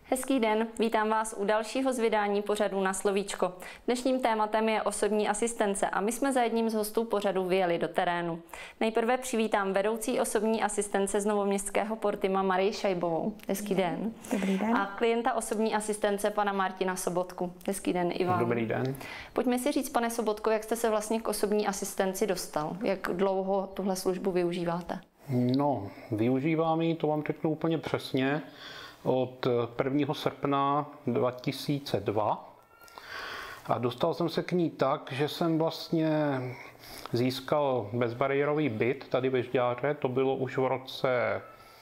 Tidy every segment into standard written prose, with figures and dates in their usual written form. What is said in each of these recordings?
Hezký den, vítám vás u dalšího z vydání pořadu Na slovíčko. Dnešním tématem je osobní asistence a my jsme za jedním z hostů pořadu vyjeli do terénu. Nejprve přivítám vedoucí osobní asistence z Novoměstského Portima Marii Šajbovou. Hezký den. Dobrý den. A klienta osobní asistence pana Martina Sobotku. Hezký den i vám. Dobrý den. Pojďme si říct, pane Sobotko, jak jste se vlastně k osobní asistenci dostal? Jak dlouho tuhle službu využíváte? No, využívám ji, to vám řeknu úplně přesně, od 1. srpna 2002 a dostal jsem se k ní tak, že jsem vlastně získal bezbariérový byt tady ve Žďáře, to bylo už v roce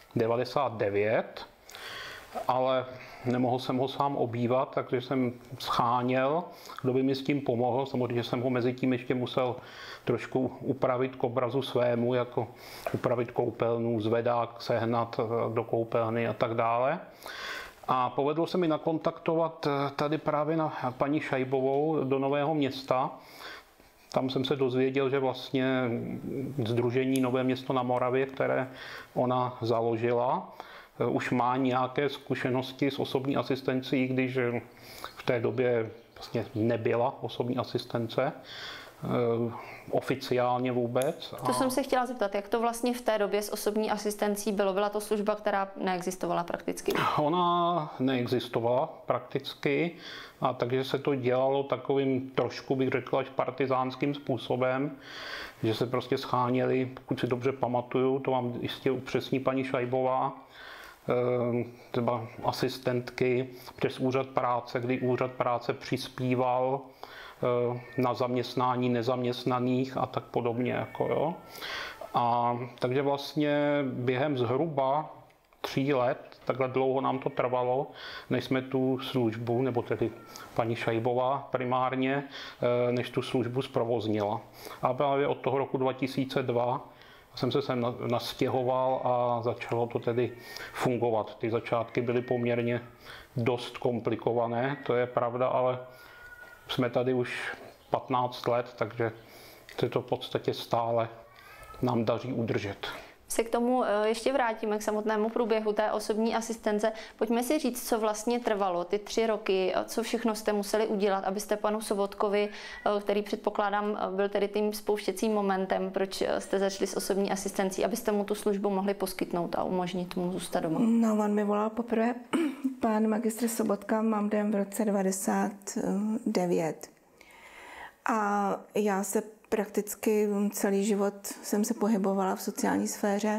99, ale nemohl jsem ho sám obývat, takže jsem scháněl, kdo by mi s tím pomohl. Samozřejmě jsem ho mezi tím ještě musel trošku upravit k obrazu svému, jako upravit koupelnu, zvedák, sehnat do koupelny a tak dále. A povedlo se mi nakontaktovat tady právě na paní Šajbovou do Nového Města. Tam jsem se dozvěděl, že vlastně Sdružení Nové Město na Moravě, které ona založila, už má nějaké zkušenosti s osobní asistencí, když v té době vlastně nebyla osobní asistence oficiálně vůbec. To jsem se chtěla zeptat, jak to vlastně v té době s osobní asistencí bylo? Byla to služba, která neexistovala prakticky? Ona neexistovala prakticky, a takže se to dělalo takovým trošku, bych řekl, až partizánským způsobem, že se prostě scháněli, pokud si dobře pamatuju, to vám jistě upřesní paní Šajbová, třeba asistentky přes úřad práce, kdy úřad práce přispíval na zaměstnání nezaměstnaných a tak podobně. Jako, jo. A takže vlastně během zhruba 3 let, takhle dlouho nám to trvalo, než jsme tu službu, nebo tedy paní Šajbová primárně, než tu službu zprovoznila. A právě od toho roku 2002 jsem se sem nastěhoval a začalo to tedy fungovat. Ty začátky byly poměrně dost komplikované, to je pravda, ale jsme tady už 15 let, takže se to v podstatě stále nám daří udržet. Se k tomu ještě vrátíme, k samotnému průběhu té osobní asistence. Pojďme si říct, co vlastně trvalo ty 3 roky, co všechno jste museli udělat, abyste panu Sobotkovi, který předpokládám byl tedy tím spouštěcím momentem, proč jste začali s osobní asistencí, abyste mu tu službu mohli poskytnout a umožnit mu zůstat doma. No, on mi volal poprvé, pán magistr Sobotka, mám den v roce 99. A já se prakticky celý život jsem se pohybovala v sociální sféře.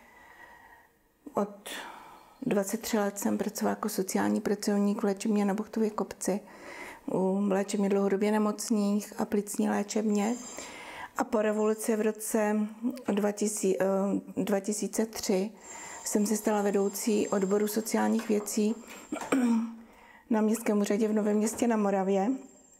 Od 23 let jsem pracovala jako sociální pracovník v léčebně na Bochtově kopci, u léčebně dlouhodobě nemocných a plicní léčebně. A po revoluci v roce 2003 jsem se stala vedoucí odboru sociálních věcí na Městském úřadě v Novém Městě na Moravě.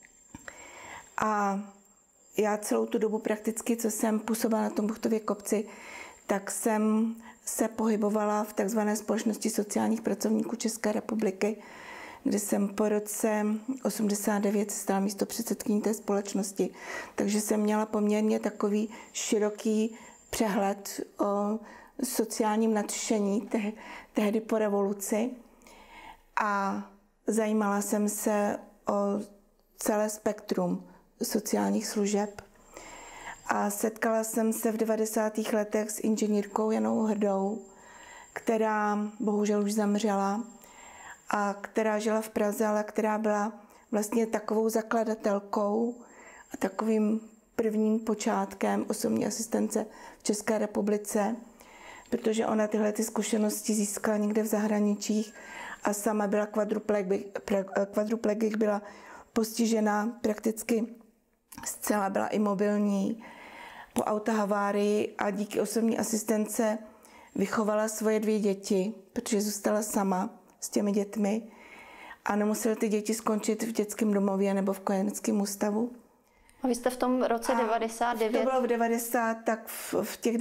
A já celou tu dobu prakticky, co jsem působila na tom Bochtově kopci, tak jsem se pohybovala v takzvané společnosti sociálních pracovníků České republiky, kde jsem po roce 89 stala místopředsedkyní té společnosti. Takže jsem měla poměrně takový široký přehled o sociálním nadšení tehdy po revoluci a zajímala jsem se o celé spektrum sociálních služeb. A setkala jsem se v 90. letech s inženýrkou Janou Hrdou, která bohužel už zemřela a která žila v Praze, ale která byla vlastně takovou zakladatelkou a takovým prvním počátkem osobní asistence v České republice, protože ona tyhle zkušenosti získala někde v zahraničí a sama byla kvadruplegik, byla postižena prakticky zcela, byla imobilní po autohavárii a díky osobní asistence vychovala svoje 2 děti, protože zůstala sama s těmi dětmi a nemusely ty děti skončit v dětském domově nebo v kojeneckém ústavu. A vy jste v tom roce 99? To bylo v 90, tak v těch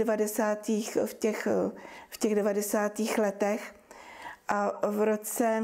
90. letech a v roce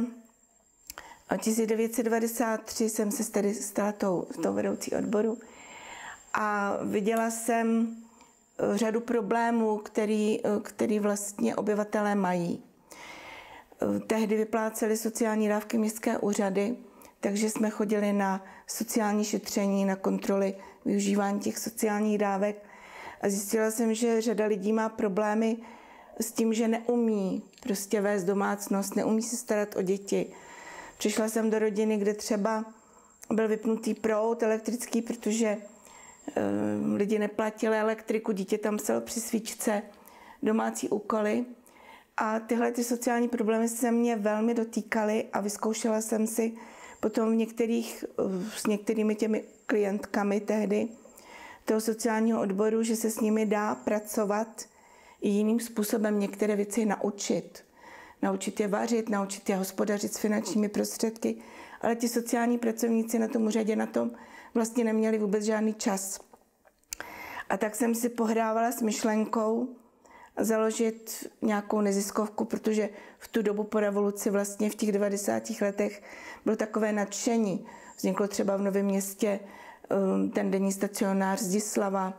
1993 jsem se tedy stala tou vedoucí odboru a viděla jsem řadu problémů, který vlastně obyvatelé mají. Tehdy vypláceli sociální dávky městské úřady, takže jsme chodili na sociální šetření, na kontroly využívání těch sociálních dávek a zjistila jsem, že řada lidí má problémy s tím, že neumí prostě vést domácnost, neumí se starat o děti. Přišla jsem do rodiny, kde třeba byl vypnutý proud elektrický, protože lidi neplatili elektriku, dítě tam psal při svíčce domácí úkoly. A tyhle ty sociální problémy se mě velmi dotýkaly a vyzkoušela jsem si potom s některými těmi klientkami tehdy toho sociálního odboru, že se s nimi dá pracovat i jiným způsobem některé věci naučit. Naučit je vařit, naučit je hospodařit s finančními prostředky, ale ti sociální pracovníci na tom úřadě na tom vlastně neměli vůbec žádný čas. A tak jsem si pohrávala s myšlenkou založit nějakou neziskovku, protože v tu dobu po revoluci vlastně v těch 90. letech bylo takové nadšení. Vzniklo třeba v Novém Městě ten denní stacionář Zdislava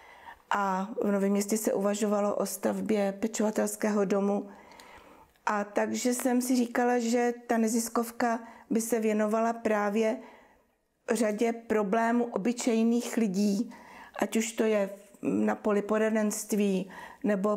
a v Novém Městě se uvažovalo o stavbě pečovatelského domu. A takže jsem si říkala, že ta neziskovka by se věnovala právě řadě problémů obyčejných lidí, ať už to je na poli poradenství nebo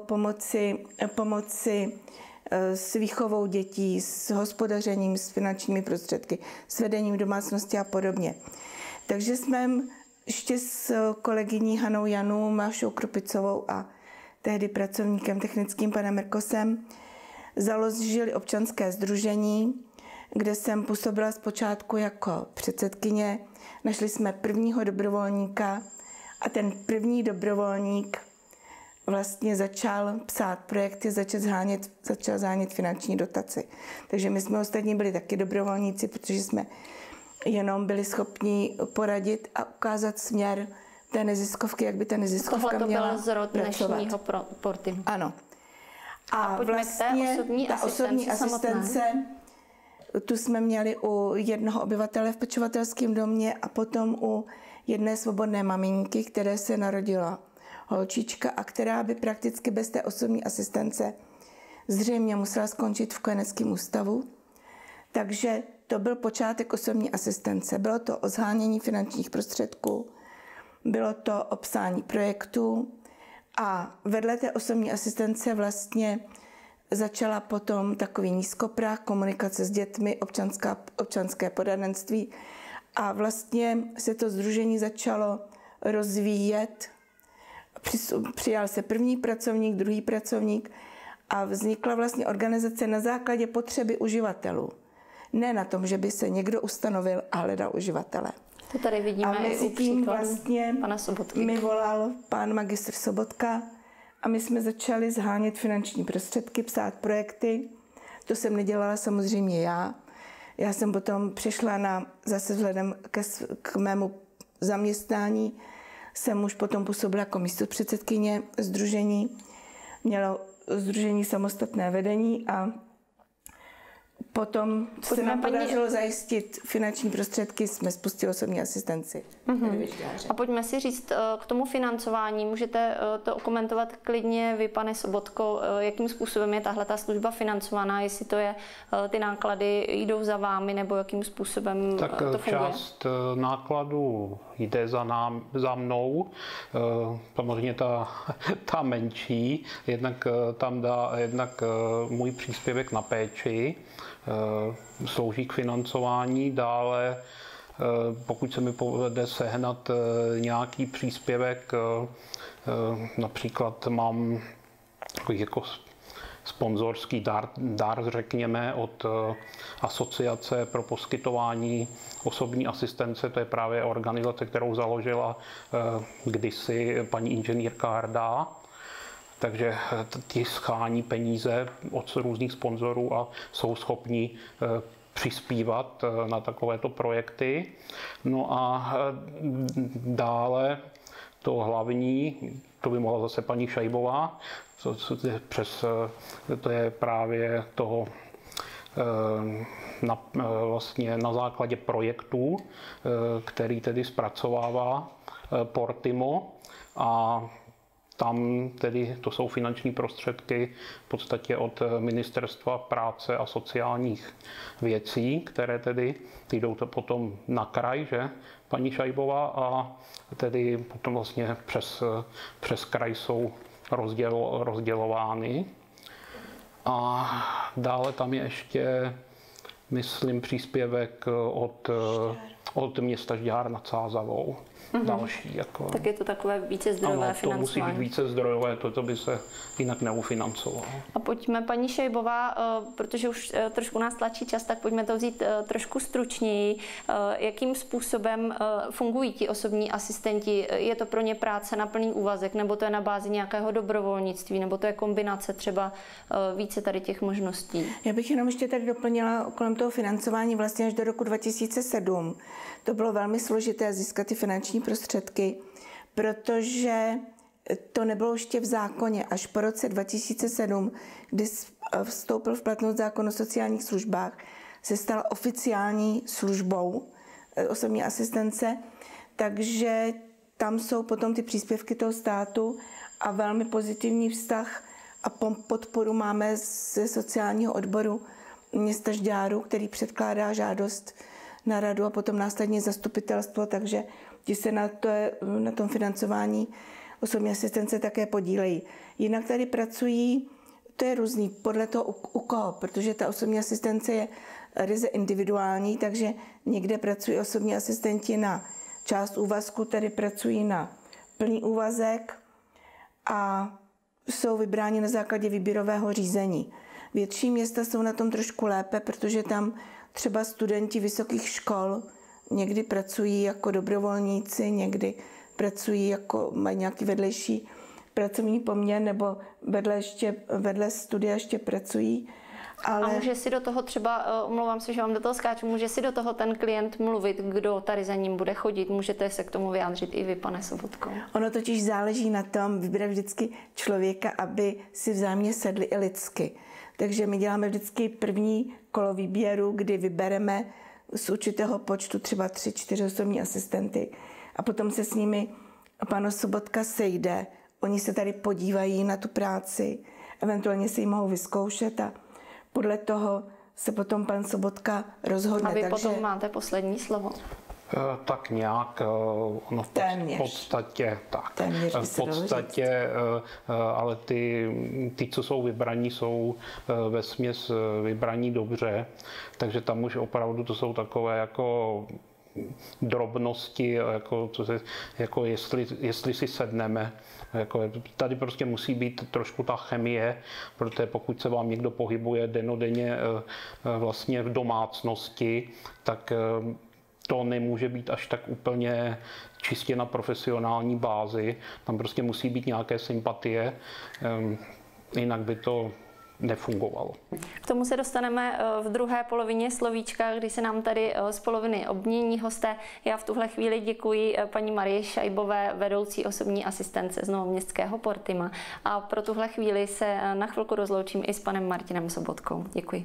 pomoci s výchovou dětí, s hospodařením, s finančními prostředky, s vedením domácnosti a podobně. Takže jsme ještě s kolegyní Hanou Janou, Mášou Krupicovou a tehdy pracovníkem technickým panem Merkosem založili občanské sdružení, kde jsem působila zpočátku jako předsedkyně. Našli jsme prvního dobrovolníka a ten první dobrovolník vlastně začal psát projekty, začal zhánět finanční dotaci. Takže my jsme ostatní byli taky dobrovolníci, protože jsme jenom byli schopni poradit a ukázat směr té neziskovky, jak by ta neziskovka měla pracovat. Tohle byl zrod dnešního Portimu. Ano. A vlastně ta osobní asistence, tu jsme měli u jednoho obyvatele v pečovatelském domě a potom u jedné svobodné maminky, které se narodila holčička a která by prakticky bez té osobní asistence zřejmě musela skončit v kojeneckém ústavu. Takže to byl počátek osobní asistence. Bylo to o shánění finančních prostředků, bylo to o psání projektů a vedle té osobní asistence vlastně začala potom takový nízkoprah, komunikace s dětmi, občanské poradenství a vlastně se to sdružení začalo rozvíjet. Přijal se první pracovník, druhý pracovník a vznikla vlastně organizace na základě potřeby uživatelů. Ne na tom, že by se někdo ustanovil a hledal uživatele. To tady vidíme i u příkladu vlastně pana Sobotky. Mi volal pán magistr Sobotka a my jsme začali zhánět finanční prostředky, psát projekty. To jsem nedělala samozřejmě já. Já jsem potom přešla zase vzhledem k mému zaměstnání, jsem už potom působila jako místopředsedkyně sdružení. Mělo sdružení samostatné vedení a potom se nám podařilo zajistit finanční prostředky, jsme spustili osobní asistenci. A pojďme si říct k tomu financování. Můžete to komentovat klidně vy, pane Sobotko, jakým způsobem je tahleta služba financovaná, jestli to je, ty náklady jdou za vámi, nebo jakým způsobem to funguje? Část nákladů jde za mnou, samozřejmě ta menší, jednak tam dá můj příspěvek na péči, slouží k financování, dále pokud se mi povede sehnat nějaký příspěvek, například mám jako sponzorský dar, řekněme, od Asociace pro poskytování osobní asistence, to je právě organizace, kterou založila kdysi paní inženýrka Hrdá. Takže ti schání peníze od různých sponzorů a jsou schopni přispívat na takovéto projekty. No a dále to hlavní, to by mohla zase paní Šajbová, to je právě toho vlastně na základě projektů, který tedy zpracovává Portimo a tam tedy to jsou finanční prostředky v podstatě od Ministerstva práce a sociálních věcí, které tedy jdou to potom na kraj, že, paní Šajbová, a tedy potom vlastně přes kraj jsou rozdělovány. A dále tam je ještě, myslím, příspěvek od města Žďár nad Sázavou. Další. Jako, tak je to takové více zdrojové financování. To musí být více zdrojové, to by se jinak neufinancovalo. A pojďme, paní Šajbová, protože už trošku nás tlačí čas, tak pojďme to vzít trošku stručněji. Jakým způsobem fungují ti osobní asistenti? Je to pro ně práce na plný úvazek, nebo to je na bázi nějakého dobrovolnictví, nebo to je kombinace třeba více tady těch možností? Já bych jenom ještě tady doplnila kolem toho financování vlastně až do roku 2007. To bylo velmi složité získat ty finanční prostředky, protože to nebylo ještě v zákoně. Až po roce 2007, kdy vstoupil v platnost zákon o sociálních službách, se stala oficiální službou osobní asistence, takže tam jsou potom ty příspěvky toho státu a velmi pozitivní vztah a podporu máme ze sociálního odboru města Žďáru, který předkládá žádost na radu a potom následně zastupitelstvo, takže ti se na tom financování osobní asistence také podílejí. Jinak tady pracují, to je různý, podle toho u koho, protože ta osobní asistence je ryze individuální, takže někde pracují osobní asistenti na část úvazku, tady pracují na plný úvazek a jsou vybráni na základě výběrového řízení. Větší města jsou na tom trošku lépe, protože tam třeba studenti vysokých škol někdy pracují jako dobrovolníci, někdy pracují jako mají nějaký vedlejší pracovní poměr nebo vedle studia ještě pracují. Ale... A může si do toho třeba, omlouvám se, že vám do toho skáču, může si do toho ten klient mluvit, kdo tady za ním bude chodit? Můžete se k tomu vyjádřit i vy, pane Sobotko? Ono totiž záleží na tom, vybrat vždycky člověka, aby si vzájemně sedli i lidsky. Takže my děláme vždycky první kolo výběru, kdy vybereme z určitého počtu třeba 3-4 osobní asistenty a potom se s nimi pan Sobotka sejde. Oni se tady podívají na tu práci, eventuálně si ji mohou vyzkoušet a podle toho se potom pan Sobotka rozhodne. A vy potom máte poslední slovo. Tak nějak, no v podstatě tak. V podstatě, ale ty, co jsou vybraní, jsou vesměs vybraní dobře, takže tam už opravdu to jsou takové jako drobnosti, jako jestli si sedneme. Jako tady prostě musí být trošku ta chemie, protože pokud se vám někdo pohybuje dennodenně vlastně v domácnosti, tak to nemůže být až tak úplně čistě na profesionální bázi. Tam prostě musí být nějaké sympatie, jinak by to nefungovalo. K tomu se dostaneme v druhé polovině slovíčka, kdy se nám tady z poloviny obmění hosté. Já v tuhle chvíli děkuji paní Marii Šajbové, vedoucí osobní asistence z Novoměstského Portima. A pro tuhle chvíli se na chvilku rozloučím i s panem Martinem Sobotkou. Děkuji.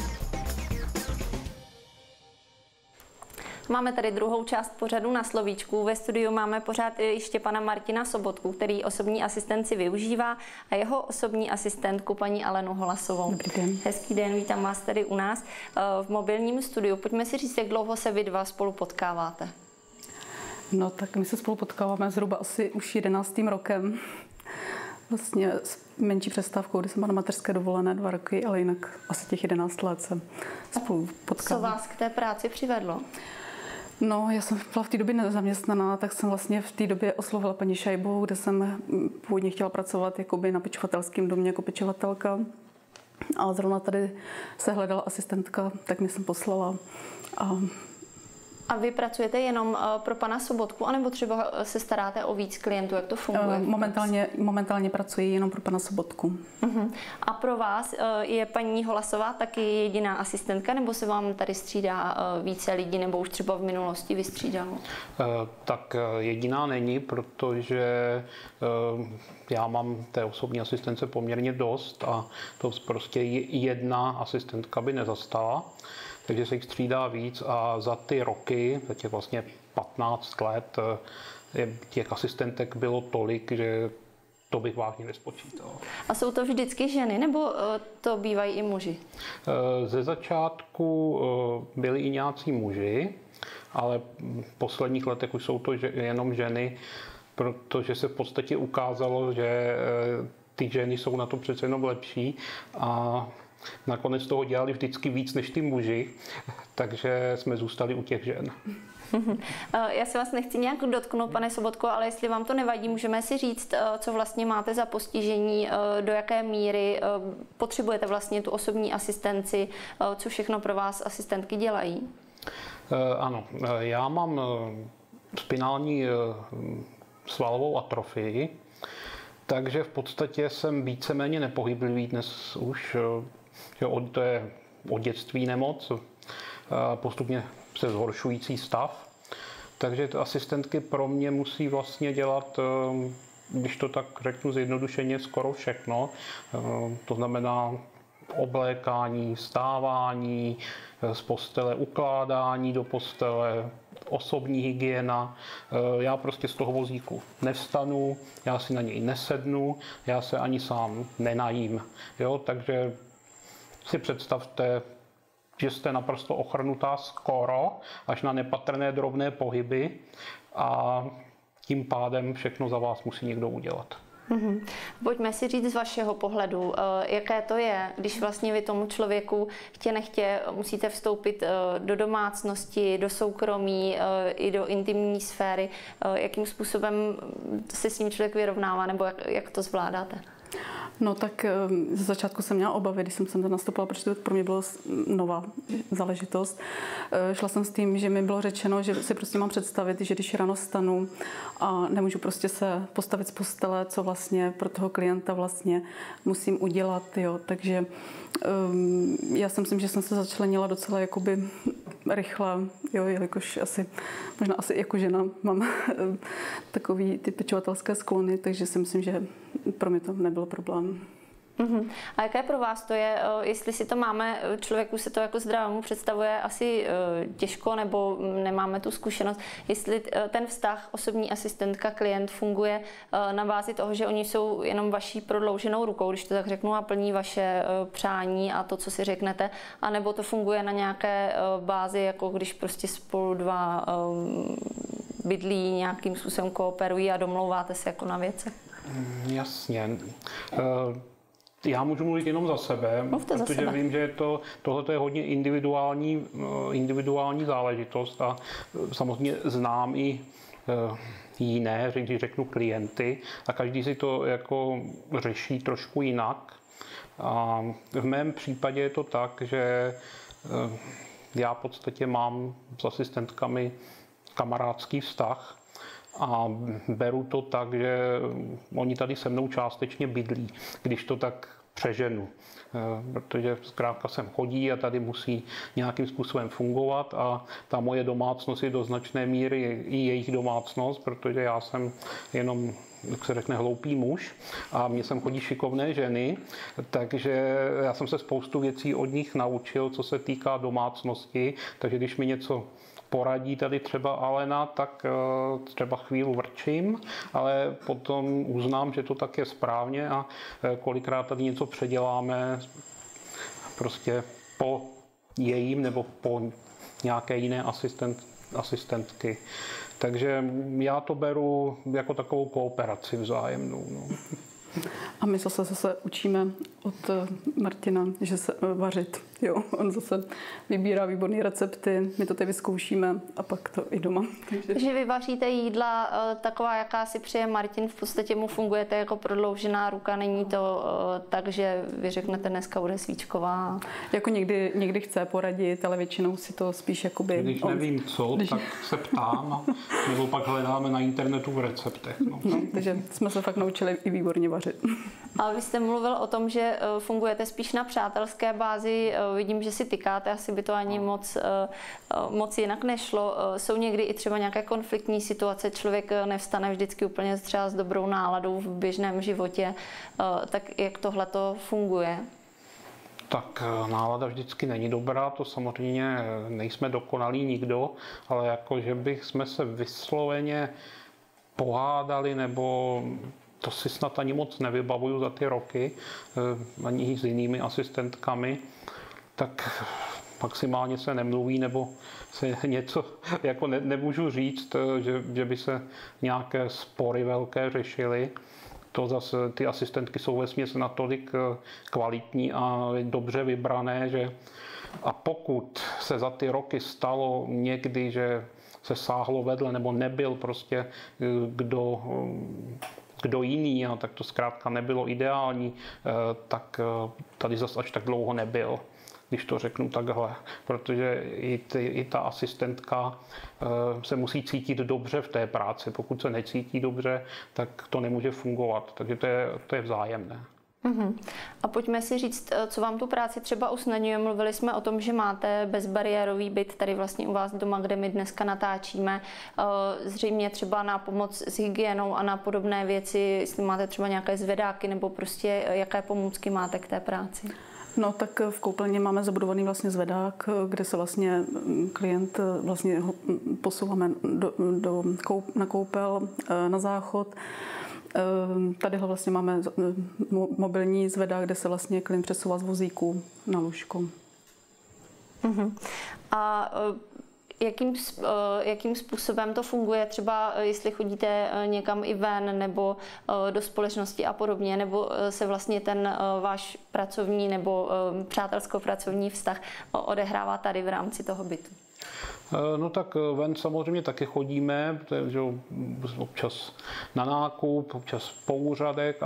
Máme tady druhou část pořadu na slovíčku. Ve studiu máme pořád ještě pana Martina Sobotku, který osobní asistenci využívá, a jeho osobní asistentku paní Alenu Holasovou. Dobrý den. Hezký den, vítám vás tady u nás v mobilním studiu. Pojďme si říct, jak dlouho se vy dva spolu potkáváte. No tak my se spolu potkáváme zhruba asi už 11. rokem. Vlastně s menší přestávkou, kdy jsem byla na mateřské dovolené 2 roky, ale jinak asi těch 11 let se spolu potkáváme. Co vás k té práci přivedlo? No, já jsem byla v té době nezaměstnaná, tak jsem vlastně v té době oslovila paní Šajbovou, kde jsem původně chtěla pracovat jakoby na pečovatelském domě jako pečovatelka. A zrovna tady se hledala asistentka, tak mě jsem poslala. A vy pracujete jenom pro pana Sobotku, anebo třeba se staráte o víc klientů, jak to funguje? Momentálně pracuji jenom pro pana Sobotku. A pro vás je paní Holasová taky jediná asistentka, nebo se vám tady střídá více lidí, nebo už třeba v minulosti vystřídalo? Tak jediná není, protože já mám té osobní asistence poměrně dost a to prostě jedna asistentka by nezastala. Takže se jich střídá víc a za ty roky, za těch vlastně 15 let, těch asistentek bylo tolik, že to bych vážně nespočítal. A jsou to vždycky ženy, nebo to bývají i muži? Ze začátku byli i nějací muži, ale v posledních letech už jsou to jenom ženy, protože se v podstatě ukázalo, že ty ženy jsou na to přece jenom lepší a nakonec toho dělali vždycky víc než ty muži, takže jsme zůstali u těch žen. Já se vás nechci nějak dotknout, pane Sobotko, ale jestli vám to nevadí, můžeme si říct, co vlastně máte za postižení, do jaké míry potřebujete vlastně tu osobní asistenci, co všechno pro vás asistentky dělají? Ano, já mám spinální svalovou atrofii, takže v podstatě jsem víceméně nepohyblivý dnes už, že to je od dětství nemoc, postupně se zhoršující stav. Takže asistentky pro mě musí vlastně dělat, když to tak řeknu zjednodušeně, skoro všechno. To znamená oblékání, vstávání, z postele ukládání do postele, osobní hygiena. Já prostě z toho vozíku nevstanu, já si na něj nesednu, já se ani sám nenajím. Jo? Takže si představte, že jste naprosto ochrnutá skoro až na nepatrné drobné pohyby a tím pádem všechno za vás musí někdo udělat. Pojďme si říct z vašeho pohledu, jaké to je, když vlastně vy tomu člověku chtě nechtě musíte vstoupit do domácnosti, do soukromí, i do intimní sféry. Jakým způsobem se s tím člověk vyrovnává, nebo jak to zvládáte? No tak ze začátku jsem měla obavy, když jsem sem nastoupila, protože to pro mě bylo nová záležitost. Šla jsem s tím, že mi bylo řečeno, že si prostě mám představit, že když ráno stanu a nemůžu prostě se postavit z postele, co vlastně pro toho klienta vlastně musím udělat, jo. Takže já si myslím, že jsem se začlenila docela jakoby rychle, jo, jelikož možná asi jako žena mám takový ty pečovatelské sklony, takže si myslím, že pro mě to nebyl problém. A jaké pro vás to je, jestli si to máme, člověku se to jako zdravému představuje asi těžko, nebo nemáme tu zkušenost, jestli ten vztah osobní asistentka klient funguje na bázi toho, že oni jsou jenom vaší prodlouženou rukou, když to tak řeknu, a plní vaše přání a to, co si řeknete, anebo to funguje na nějaké bázi, jako když prostě spolu dva bydlí, nějakým způsobem kooperují a domlouváte se jako na věcech? Jasně. Já můžu mluvit jenom za sebe, protože vím, že tohle je hodně individuální záležitost a samozřejmě znám i jiné, když řeknu klienty, a každý si to jako řeší trošku jinak. A v mém případě je to tak, že já v podstatě mám s asistentkami kamarádský vztah a beru to tak, že oni tady se mnou částečně bydlí, když to tak přeženu. Protože zkrátka sem chodí a tady musí nějakým způsobem fungovat a ta moje domácnost je do značné míry i jejich domácnost, protože já jsem jenom, jak se řekne, hloupý muž a mně sem chodí šikovné ženy, takže já jsem se spoustu věcí od nich naučil, co se týká domácnosti, takže když mi něco poradí tady třeba Alena, tak třeba chvíli vrčím, ale potom uznám, že to tak je správně a kolikrát tady něco předěláme prostě po jejím nebo po nějaké jiné asistentky. Takže já to beru jako takovou kooperaci vzájemnou. No. A my zase učíme od Martina, že se vařit. Jo, on zase vybírá výborné recepty, my to tady vyzkoušíme a pak to i doma. Takže vy vaříte jídla taková, jaká si přeje Martin, v podstatě mu fungujete jako prodloužená ruka, není to tak, že vy řeknete dneska bude svíčková. Jako někdy chce poradit, ale většinou si to spíš jakoby... Když nevím co, tak se ptám, nebo pak hledáme na internetu v receptech. No. Takže jsme se fakt naučili i výborně vařit. A vy jste mluvil o tom, že fungujete spíš na přátelské bázi. Vidím, že si tykáte, asi by to ani moc jinak nešlo. Jsou někdy i třeba nějaké konfliktní situace, člověk nevstane vždycky úplně třeba s dobrou náladou v běžném životě. Tak jak tohle to funguje? Tak nálada vždycky není dobrá, to samozřejmě nejsme dokonalí nikdo, ale jako, že jsme se vysloveně pohádali nebo to si snad ani moc nevybavuju za ty roky, ani s jinými asistentkami, tak maximálně se nemluví, nebo se něco, jako nemůžu říct, že by se nějaké spory velké řešily. To zase ty asistentky jsou vesměs natolik kvalitní a dobře vybrané, že a pokud se za ty roky stalo někdy, že se sáhlo vedle nebo nebyl prostě kdo jiný, tak to zkrátka nebylo ideální, tak tady zase až tak dlouho nebyl, když to řeknu takhle, protože i ta asistentka se musí cítit dobře v té práci. Pokud se necítí dobře, tak to nemůže fungovat, takže to je vzájemné. A pojďme si říct, co vám tu práci třeba usnadňuje. Mluvili jsme o tom, že máte bezbariérový byt tady vlastně u vás doma, kde my dneska natáčíme. Zřejmě třeba na pomoc s hygienou a na podobné věci, jestli máte třeba nějaké zvedáky nebo prostě jaké pomůcky máte k té práci. No tak v koupelně máme zabudovaný vlastně zvedák, kde se vlastně klient vlastně ho posouváme na koupel, na záchod. Tadyhle vlastně máme mobilní zvedák, kde se vlastně klient přesouvá z vozíku na lůžko. A jakým způsobem to funguje? Třeba jestli chodíte někam i ven nebo do společnosti a podobně, nebo se vlastně ten váš pracovní nebo přátelsko-pracovní vztah odehrává tady v rámci toho bytu? No tak ven samozřejmě taky chodíme, takže občas na nákup, občas po úřadech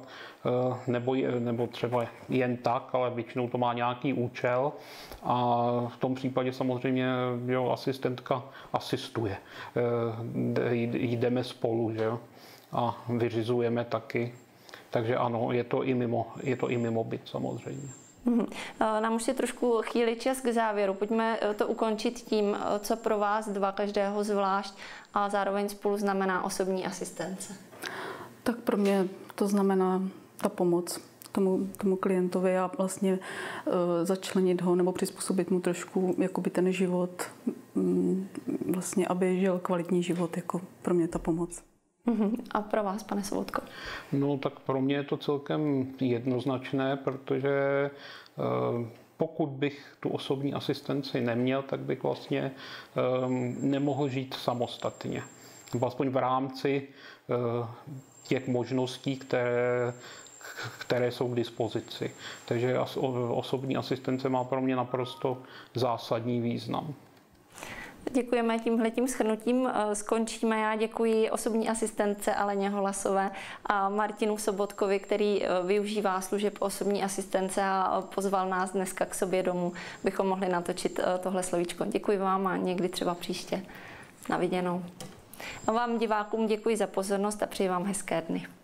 nebo třeba jen tak, ale většinou to má nějaký účel a v tom případě samozřejmě asistentka asistuje. Jdeme spolu, že jo, a vyřizujeme taky, takže ano, je to i mimo byt samozřejmě. Nám už je trošku chýli čas k závěru. Pojďme to ukončit tím, co pro vás dva, každého zvlášť a zároveň spolu znamená osobní asistence. Tak pro mě to znamená ta pomoc tomu klientovi a vlastně začlenit ho nebo přizpůsobit mu trošku jakoby ten život, vlastně aby žil kvalitní život, jako pro mě ta pomoc. A pro vás, pane Sobotko? No tak pro mě je to celkem jednoznačné, protože pokud bych tu osobní asistenci neměl, tak bych vlastně nemohl žít samostatně. Aspoň v rámci těch možností, které jsou k dispozici. Takže osobní asistence má pro mě naprosto zásadní význam. Děkujeme, tímhletím shrnutím skončíme. Já děkuji osobní asistentce Aleně Holasové a Martinu Sobotkovi, který využívá služeb osobní asistence a pozval nás dneska k sobě domů, bychom mohli natočit tohle slovíčko. Děkuji vám a někdy třeba příště. Na viděnou. A vám divákům děkuji za pozornost a přeji vám hezké dny.